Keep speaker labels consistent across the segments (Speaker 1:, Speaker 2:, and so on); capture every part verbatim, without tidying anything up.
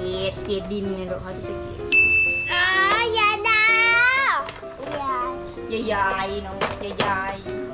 Speaker 1: ดเกล็ดดินไงลูกเขาจะไปเกล็ด
Speaker 2: อ๋อยายดาว
Speaker 1: ใหญ่ใหญ่น้องใหญ่ใหญ่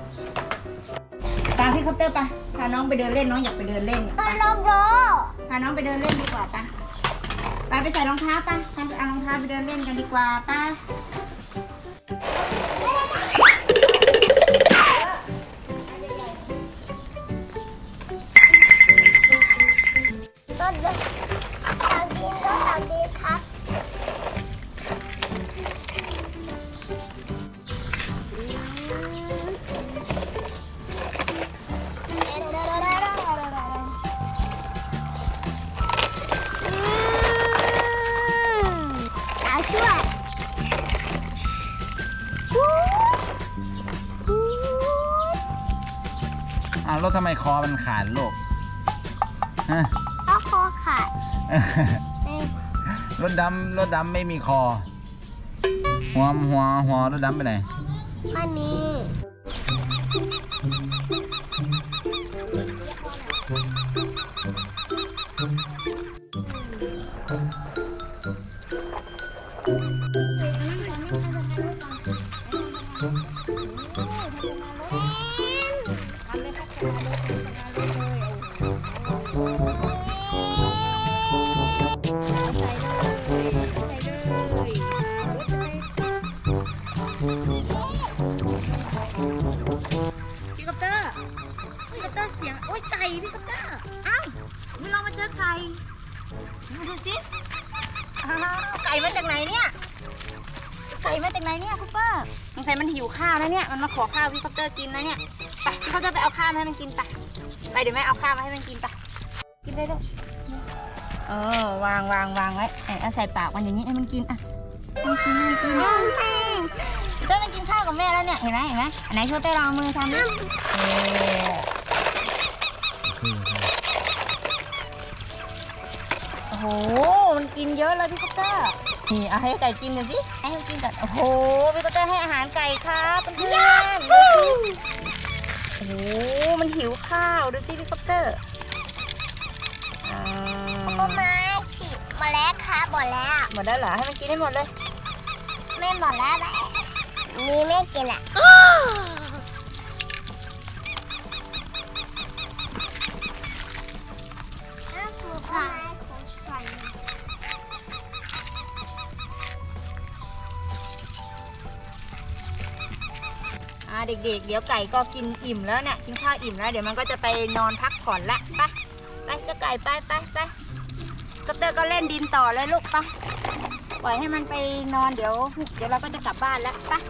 Speaker 1: ตาพี่คอปเตอร์ปะพาน้องไปเดินเล่นน้องอยากไปเดินเล่น
Speaker 2: ปลาโล
Speaker 1: พาน้องไปเดินเล่นดีกว่าปะไปไปใส่รองเท้าปะไปเอารองเท้าไปเดินเล่นกันดีกว่าปะ
Speaker 2: ต้นเลยตามดินก็ตามดินครับช่วย
Speaker 3: อ้าวแล้วทำไมคอมันขาดลูกฮะ
Speaker 2: ก็คอขาด
Speaker 3: รถดำรถดำไม่มีคอหัวหัวหัวรถดำไปไหน
Speaker 2: ไม่มี
Speaker 1: พี่คอปเตอร์พี่คอปเตอร์เสียงโอ๊ยไก่พี่คอปเตอร์อ้าวไม่ลองมาเจอไก่มาดูสิไก่มาจากไหนเนี่ยไก่มาจากไหนเนี่ยคอปเตอร์สงสัยมันหิวข้าวนะเนี่ยมันมาขอข้าวพี่คอปเตอร์กินนะเนี่ยไปพี่คอปเตอร์ไปเอาข้าวให้มันกินไปไปเดี๋ยวแม่เอาข้าวมาให้มันกินไปกินได้ด้วยเออวางวางวางไว้เอาใส่ปากมันอย่างนี้ให้มันกินอ่ะมันกินมันกินเต้มันกินข้าวกับแม่แล้วเนี่ยเห็นไหมเห็นไหมอันไหนโชว์เต้ลองมือทำดิโอ้โหมันกินเยอะเลยพี่คอปเตอร์นี่เอาให้ไก่กินหน่อยสิให้มันกินก่อนโอ้โหพี่คอปเตอร์ให้อาหารไก่ครับเพื่อนๆดูสิโอ้โหมันหิวข้าวดูสิพี่คอปเตอร์
Speaker 2: พ่อมาฉีดหมดแล้วค่ะหมดแล้ว
Speaker 1: หมดแล้วเหรอให้มันกินให้หมดเลย
Speaker 2: ไม่หมดแล้วแม่นี่ไม่กินอ่ะ
Speaker 1: เด็กๆเดี๋ยวไก่ก็กินอิ่มแล้วเนี่ยกินข้าวอิ่มแล้วเดี๋ยวมันก็จะไปนอนพักผ่อนละไปไปเจ้าไก่ไปไปไปก็เตอร์ก็เล่นดินต่อเลยลูกไปปล่อยให้มันไปนอนเดี๋ยวเดี๋ยวเราก็จะกลับบ้านแล้วไป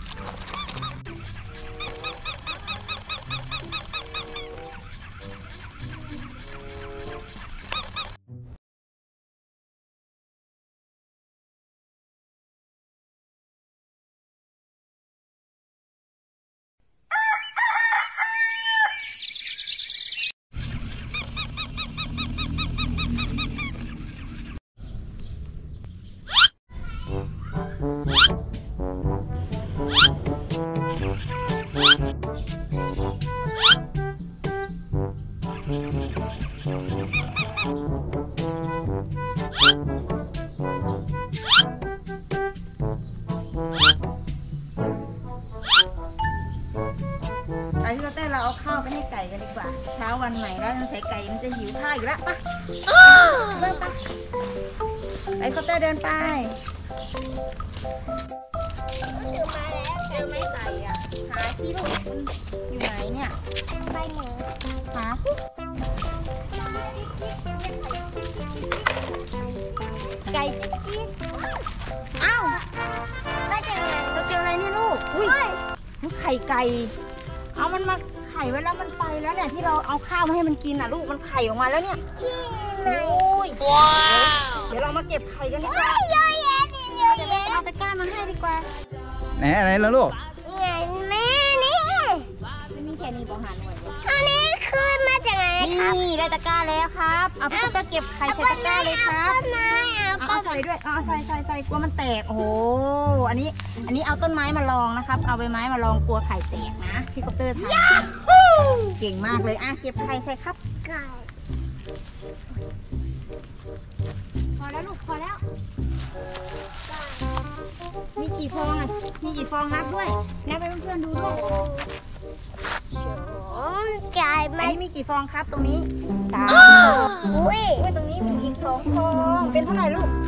Speaker 1: เราเอาข้าวไปให้ไก่กันดีกว่าเช้าวันใหม่แล้วสงสัยไก่มันจะหิวข้าวอีกแล้วปะเดินไปไปคอปเตอร์เดินไป
Speaker 2: เดี๋ยวมาแล้ว
Speaker 1: เจอไม่ไก่อ่ะหาสิลูกอยู่ไหนเนี่ย
Speaker 2: ไปหนู
Speaker 1: หาสิไก่จิ๊กจิ๊กอ้าว
Speaker 2: ได้เจออะไร
Speaker 1: เราเจออะไรเนี่ยลูกอุ้ยไข่ไก่เอามันมาไข่ไว้แล้วมันไปแล้วเนี่ยที่เราเอาข้าวมาให้มันกินน่ะลูกมันไข่ออกมาแล้วเนี่ย
Speaker 2: ขี้
Speaker 1: โอ้ยว้าวเดี๋ยวเรามาเก็บไข่กันดีกว่า
Speaker 2: เยอะแยะดิเยอะแยะ
Speaker 1: เอาตะกร้ามาให้ดีกว่า
Speaker 3: ไหนอะไรแล้วลูก
Speaker 2: ไงแม่นี่
Speaker 1: ไม่มีแค่นี้ปอหันหน่อย
Speaker 2: อันนี้คือมาจากไหนครับ
Speaker 1: นี่ได้ตะกร้าแล้วครับเอาพี่ตะเก็บไข่ใส่ตะกร้าเลยครับเอาใส่ด้วยเอาใส่ใส่ใส่กลัวมันแตกโอ้โหอันนี้อันนี้เอาต้นไม้มาลองนะครับเอาใบไม้มาลองกลัวไข่แตกนะพี่คอปเตอร์ทำเก่งมากเลยอ่ะเก็บไข่ใส่ครับไก่พอแล้วลูกพอแล้ว มีกี่ฟองอ่ะ มีกี่ฟองนับด้วย นับให้เพื่อนๆดูด้วย
Speaker 2: สองใจาย
Speaker 1: อั
Speaker 2: ไม่
Speaker 1: นนี้มีกี่ฟองครับตรงนี้สามฟอง
Speaker 2: อุ้ย
Speaker 1: อุ้ยตรงนี้มีอีกสองฟอง เป็นเท่าไหร่ลูก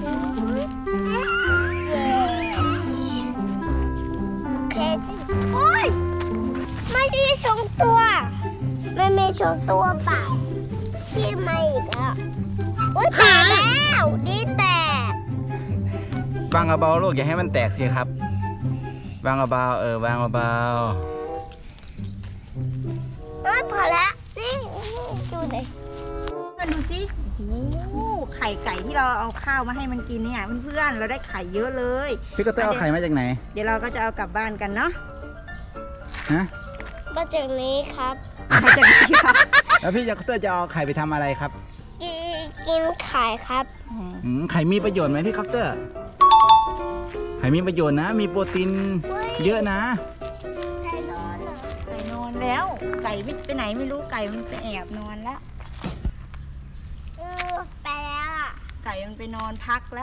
Speaker 2: โอเคโอ้ยไม่ได้ชงตัวไม่ไม่ชงตัวเปล่าพี่ไม่อีกแล้วอุ้ยแตกแล้วดีแตก
Speaker 3: วางเบาๆลูกอย่าให้มันแตกสิครับวางเบาๆเออวางเบา
Speaker 2: เอ้ยพอแล้วนี่ดูเลย
Speaker 1: เพื่อนดูสิโอ้โหไข่ไก่ที่เราเอาข้าวมาให้มันกินเนี่ยเพื่อนๆเราได้ไข่เยอะเลย
Speaker 3: ๆพี่ก็เตอร์เอาไข่มาจากไหน
Speaker 1: เดี๋ยวเราก็จะเอากลับบ้านกันเนาะ
Speaker 3: ฮะ
Speaker 2: มาจากนี้ครับ
Speaker 1: มาจากไหนครับ
Speaker 3: แล้วพี่จะเตอร์จะเอาไข่ไปทำอะไรครับ
Speaker 2: กินกินไข่ครับ
Speaker 3: อืมไข่มีประโยชน์ไหมพี่คอปเตอร์ไข่มีประโยชน์นะ มีโปรตีนเยอะนะ
Speaker 2: ไข่นอนเหรอ
Speaker 1: ไก่นอนแล้ว ไก่ไม่ไปไหนไม่รู้ไก่มันไปแอบนอนแล้ว
Speaker 2: เออไปแล้วอ่ะ
Speaker 1: ไก่มันไปนอนพักแล้ว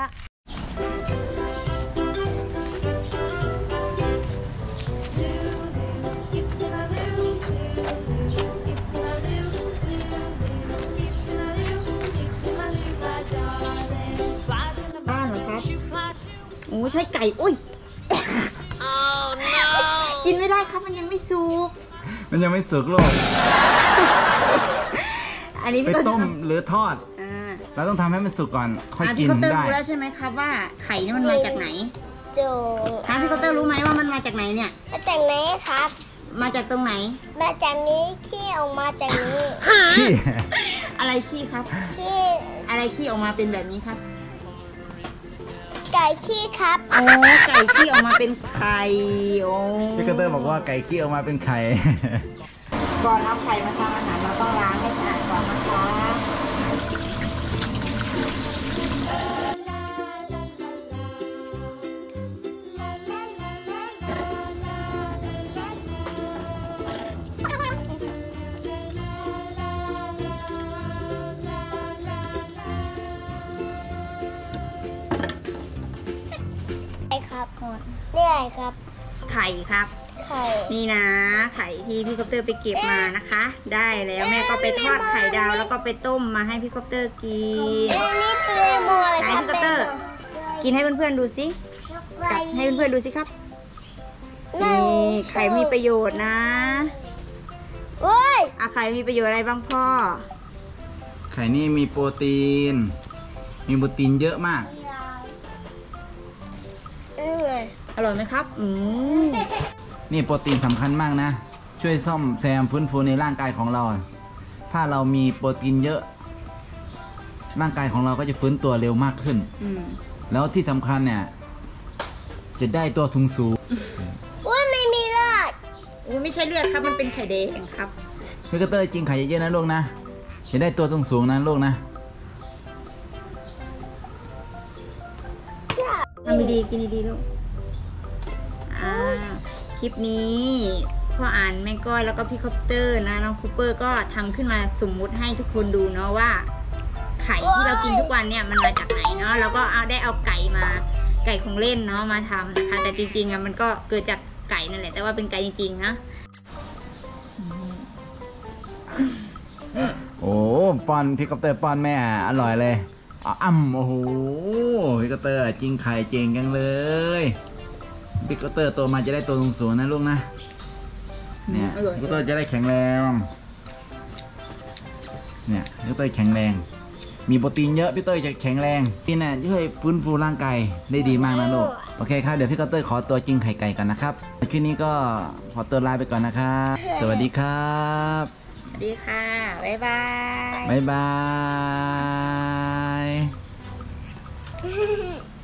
Speaker 1: บ้านเหรอครับโอ้ใช่ไก่อุ้ย กินไม่ได้ครับมันยังไม่สุก
Speaker 3: มันยังไม่สุกโลก
Speaker 1: อันนี้
Speaker 3: ไป
Speaker 1: พี่ก็
Speaker 3: ต้มหรือทอด
Speaker 1: อ่า
Speaker 3: เราต้องทำให้มันสุกก่อนค่อย
Speaker 1: อ่ะ
Speaker 3: กิ
Speaker 1: พี่
Speaker 3: น
Speaker 1: คอปเตอร์
Speaker 3: ได้
Speaker 1: รู้แล้วใช่ไหมครับว่าไข่นี่มันมาจากไหน
Speaker 2: โจ
Speaker 1: ฮะพี่คอปเตอร์รู้ไหมว่ามันมาจากไหนเนี่ย
Speaker 2: มาจากไหนครับ
Speaker 1: มาจากตรงไหน
Speaker 2: มาจากนี้ขี้ออกมาจากนี้
Speaker 3: ขี้
Speaker 1: อะไรขี้ครับ
Speaker 2: ขี้
Speaker 1: อะไรขี้ออกมาเป็นแบบนี้ครับ
Speaker 2: ไก่ขี้ครับ
Speaker 1: โอ้ไก่ขี้ออกมาเป็นไข่โอ้
Speaker 3: พี่ก็เตอร์บอกว่าไก่ขี้ออกมาเป็นไข่
Speaker 1: ก่อนเอาไข่มาทำอาหารเราต้องล้างให้สะอาดก่อนนะคะ
Speaker 2: ไข่ครับนี่ไงครับ
Speaker 1: ไข่ครับ
Speaker 2: ไข่
Speaker 1: นี่นะ ไข่ที่พี่คอปเตอร์ไปเก็บมานะคะ ได้แล้วแม่ก็ไปทอดไข่ดาวแล้วก็ไปต้มมาให้พี่คอปเตอร์กิน
Speaker 2: อันนี้คือโมอะไรครับ
Speaker 1: ไหนพี่คอปเตอร์ กินให้เพื่อนๆดูสิกัดให้เพื่อนๆดูสิครับ นี่ไข่มีประโยชน์นะ
Speaker 2: โอ้ย
Speaker 1: อ่ะไข่มีประโยชน์อะไรบ้างพ่อ
Speaker 3: ไข่นี่มีโปรตีน มีโปรตีนเยอะมาก
Speaker 2: นี่ไง
Speaker 1: อร่อยไหมครับ อืม
Speaker 3: นี่โปรตีนสำคัญมากนะ ช่วยซ่อมแซมฟื้นฟูในร่างกายของเรา ถ้าเรามีโปรตีนเยอะ ร่างกายของเราก็จะฟื้นตัวเร็วมากขึ้น
Speaker 1: อืม
Speaker 3: แล้วที่สำคัญเนี่ย จะได้ตัวสูงสูง
Speaker 2: โอ้ยไม่มีเลือด
Speaker 1: อุ้ยไม่ใช่เลือดครับ มันเป็นไข่แดงครับ
Speaker 3: พี่ก็เตอร์กินไข่เยอะๆนะลูกนะ จะได้ตัวสูงสูงๆนะลูกนะ
Speaker 1: ทำดีๆกินดีๆลูก อ่า คลิปนี้พ่ออ่านแม่ก้อยแล้วก็พี่คอปเตอร์นะน้องคูเปอร์ก็ทำขึ้นมาสมมุติให้ทุกคนดูเนาะว่า ไข่ที่เรากินทุกวันเนี่ยมันมาจากไหนเนาะแล้วก็เอาได้เอาไก่มาไก่ของเล่นเนาะมาทำนะคะ แต่จริงๆอ่ะมันก็เกิดจากไก่นั่นแหละแต่ว่าเป็นไก่จริงๆนะ
Speaker 3: โอ้ป้อนพี่ก็เตอร์ป้อนแม่อร่อยเลยอ๋ออ้ำโอ้โหพี่ก็เตอร์จริงไข่เจ๋งจังเลยพี่ก็เตอร์โตมาจะได้ตัวสูงสูงๆนะลูกนะ เนี่ย
Speaker 1: อร่อย
Speaker 3: พี่ก็เตอร์จะได้แข็งแรง เนี่ยพี่ก็เตอร์แข็งแรง มีโปรตีนเยอะพี่เตอร์จะแข็งแรงนี่น่ะช่วยฟื้นฟูร่างกายได้ดีมากนะลูก โอเคครับเดี๋ยวพี่ก็เตอร์ขอตัวกินไข่ไก่กันนะครับคลิปนี้ก็ขอตัวลาไปก่อนนะครับ สวัสดีครับ
Speaker 1: สวัสดีค่ะ บ๊ายบาย
Speaker 3: บ๊ายบาย
Speaker 2: Hehehe